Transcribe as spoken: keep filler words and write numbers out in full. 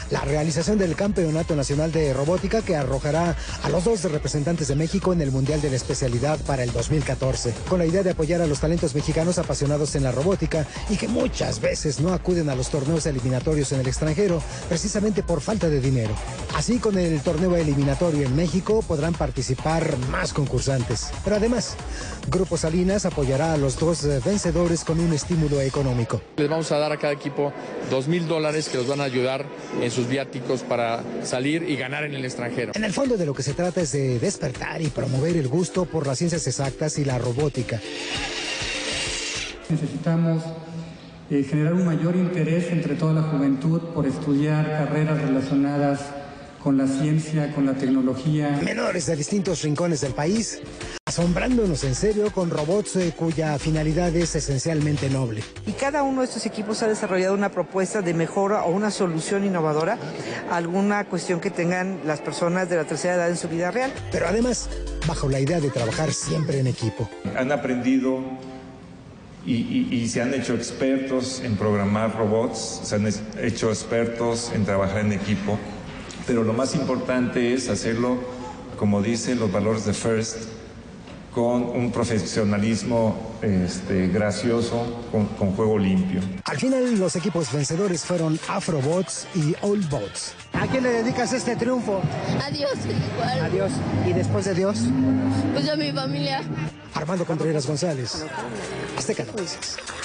la realización del Campeonato Nacional de Robótica, que arrojará a los dos representantes de México en el Mundial de la Especialidad para el dos mil catorce, con la idea de apoyar a los talentos mexicanos apasionados en la robótica y que muchas veces no acuden a los torneos eliminatorios en el extranjero precisamente por falta de dinero. Así, con el torneo eliminatorio en México podrán participar más concursantes. Pero además, Grupo Salinas apoyará a los dos vencedores con un estímulo económico. Les vamos a dar a cada equipo dos mil dólares que los van a ayudar en sus viáticos para salir y ganar en el extranjero. En el fondo, de lo que se trata es de despertar y promover el gusto por las ciencias exactas y la robótica. Necesitamos eh, generar un mayor interés entre toda la juventud por estudiar carreras relacionadas con la ciencia, con la tecnología. Menores de distintos rincones del país, asombrándonos en serio con robots eh, cuya finalidad es esencialmente noble. Y cada uno de estos equipos ha desarrollado una propuesta de mejora o una solución innovadora a alguna cuestión que tengan las personas de la tercera edad en su vida real. Pero además, bajo la idea de trabajar siempre en equipo. Han aprendido y, y, y se han hecho expertos en programar robots, se han hecho expertos en trabajar en equipo. Pero lo más importante es hacerlo, como dicen los valores de FIRST, con un profesionalismo este, gracioso, con, con juego limpio. Al final, los equipos vencedores fueron Afrobots y Oldbots. ¿A quién le dedicas este triunfo? A Dios, igual. A Dios. ¿Y después de Dios? Pues a mi familia. Armando Contreras González, Azteca Noticias.